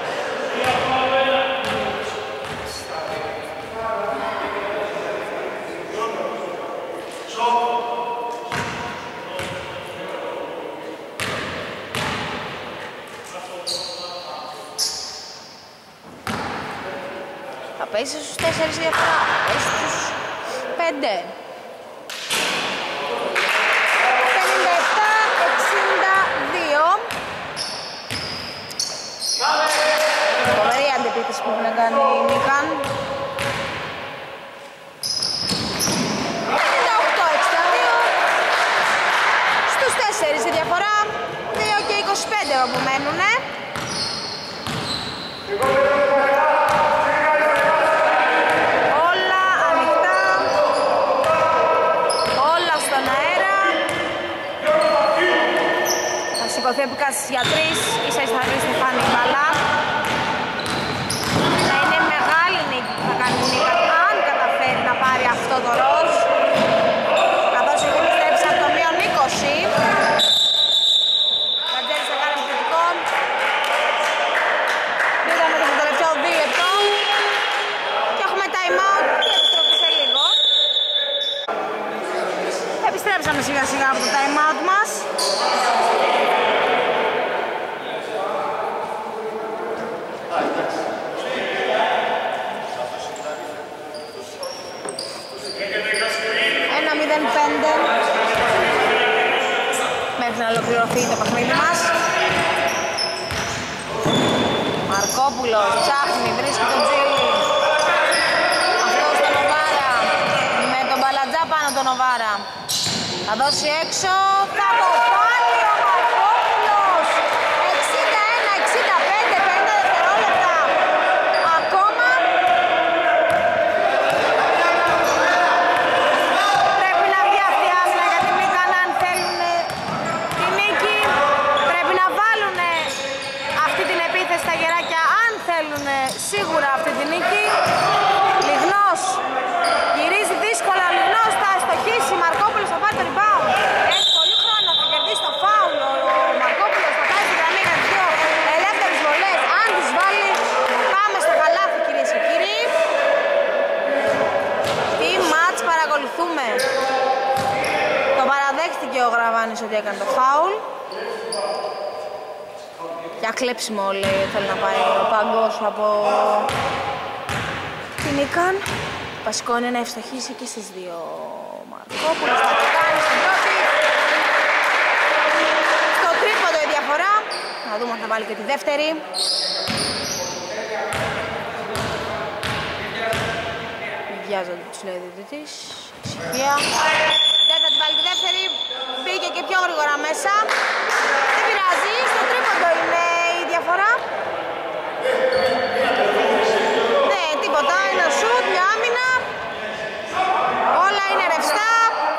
Θα πέσει στους τέσσερις διαφορά, θα πέσει στους πέντε. Φοβερή αντεπίθεση που έχουν κάνει οι Νίκαν. πενήντα οκτώ εξήντα δύο. Στους τέσσερις η διαφορά. δύο και είκοσι πέντε απομένουνε. Όλα ανοιχτά. Όλα στον αέρα. Θα σηκωθεί ο Πικάσης για τρεις. Ίσα ίσα θα βρει στη φάνη μπαλά. Θα είναι μεγάλη νίκη που θα κάνει η Νίκα αν καταφέρει να πάρει αυτό το ροζ. Καθώς έχει επιστρέψει από το μείον είκοσι. Κατζέρι θα κάνει επιθετικό. Πήγαμε και στο τελευταίο δίλεπτο. Και έχουμε time out και επιστροφή σε λίγο. Επιστρέψαμε σιγά σιγά από το time out μας. ένα μηδέν πέντε μέχρι να ολοκληρωθεί το παιχνίδι μας. Μαρκόπουλος ψάχνει, βρίσκει τον Τζίλι. Αυτός τον Νοβάρα με τον Μπαλατζά πάνω τον Νοβάρα. Θα δώσει έξω, θα το βάλει ο Μαρκόπουλος. εξήντα ένα εξήντα πέντε, πενήντα δευτερόλεπτα ακόμα. Πρέπει να βγει αυτή η άμυνα για την Νίκα αν θέλουν τη νίκη. Πρέπει να βάλουν αυτή την επίθεση στα γεράκια αν θέλουν σίγουρα αυτή τη νίκη. Λιγνός γυρίζει δύσκολα, ο Λιγνός θα αστοχίσει, Μαρκόπουλος θα πάρει το rebound. Έχει πολύ χρόνο, θα κερδίσει το φάουλ, ο Μαρκόπουλος θα πάει στη γραμμή για τις δύο ελεύθερες βολές. Αν τις βάλει, πάμε στο καλάθι κυρίες και κύριοι. Τι μάτς παρακολουθούμε. Το παραδέχτηκε ο Γραβάνης ότι έκανε το φάουλ. Για κλέψιμο λέει, θέλει να πάει ο Παγκός από την Νίκαν. Βασικό είναι να ευστοχίσει και στις δύο. Μαρκόπουλος θα το κάνει στην πρώτη. Στο τρίποντο η διαφορά. Να δούμε αν θα βάλει και τη δεύτερη. Βιάζονται τους λέει διαιτητής. Ησυχία. Δεν θα την βάλει τη δεύτερη. Μπήκε και πιο γρήγορα μέσα. Δεν πειράζει. Στο τρίποντο είναι η διαφορά. Ναι, τίποτα. Ένα σουτ, μια άμυνα. Όλα είναι ρευστά.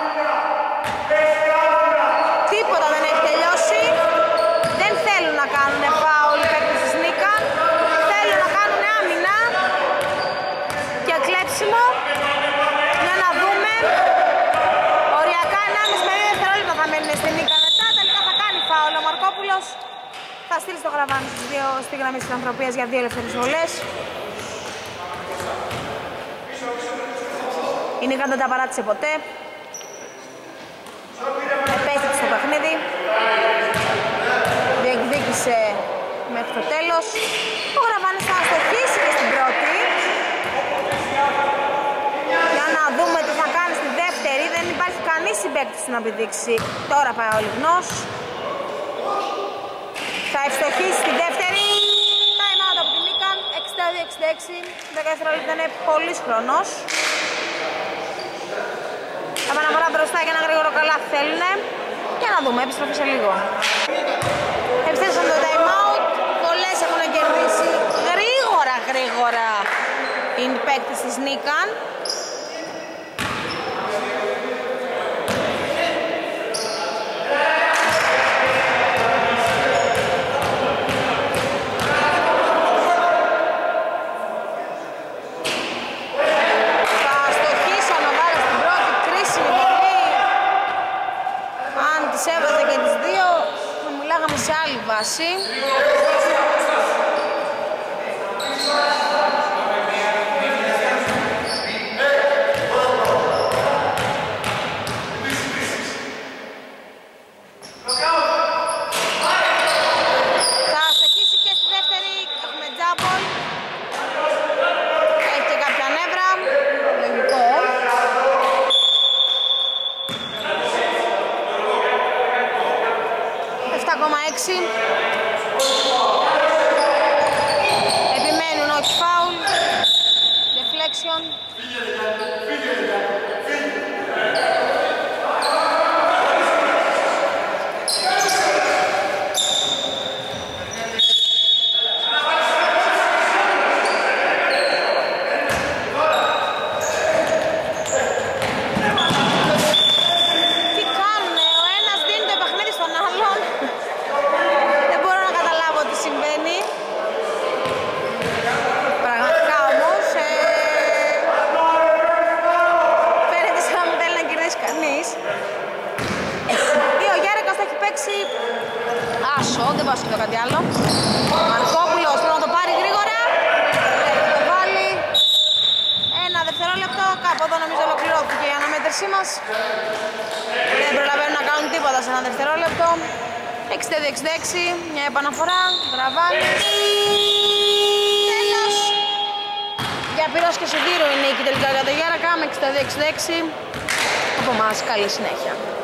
Τίποτα δεν έχει τελειώσει. Δεν θέλουν να κάνουν φάουλ οι παίκτες της Νίκα. Θέλουν να κάνουν άμυνα και κλέψιμο. Για να δούμε. Οριακά ενάμιση με δύο δευτερόλεπτα θα μένουν στην Νίκα. Μετά τελικά θα κάνει φάουλ ο Μαρκόπουλος. Θα στείλει στο Γραβάνι στη γραμμή της Ανθρωπίας για δύο ελεύθερες βολές. Η Νίκαν δεν τα παράτησε ποτέ. Επέστρεψε στο παιχνίδι. Διεκδίκησε μέχρι το τέλος. Ο Γραβάνης θα αστοχίσει και στην πρώτη. Για να δούμε τι θα κάνει στη δεύτερη. Δεν υπάρχει κανείς συμπαίκτης να επιδείξει. Τώρα πάει ο Λιγνός. Θα ευστοχίσει στη δεύτερη. Time out από την Νίκαν. εξήντα δύο εξήντα έξι. δέκα δευτερόλεπτα είναι πολύς χρόνος. Επαναφορά μπροστά και ένα γρήγορο καλάθι θέλουνε. Για να δούμε, επιστροφή σε λίγο. Επιστρέψαμε το time out. Πολλές έχουν κερδίσει γρήγορα γρήγορα οι παίκτες της Νίκαν. Έβαζε και τις δύο, θα μιλάγαμε σε άλλη βάση. Θα αστοχίσει και στη δεύτερη, έχουμε τζάμπολ. Έχει και κάποια νεύρα, λογικό. επτά κόμμα έξι. Επιμένουν όχι φάουλ. Deflection. Άσο, δεν πάω σκεφτώ κάτι άλλο. Μαρκόπουλος πρέπει να το πάρει γρήγορα. Θα το βάλει. Ένα δευτερόλεπτο. Κάπου εδώ νομίζω ολοκληρώθηκε η αναμέτρησή μας. Δεν προλαβαίνουν να κάνουν τίποτα σε ένα δευτερόλεπτο. εξήντα δύο εξήντα έξι. Μια επαναφορά. Γραβάνης. Τέλος. Για πυρός και σωτήρου η νίκη τελικά για το Γιάρακα με εξήντα δύο εξήντα έξι. Από εμάς καλή συνέχεια.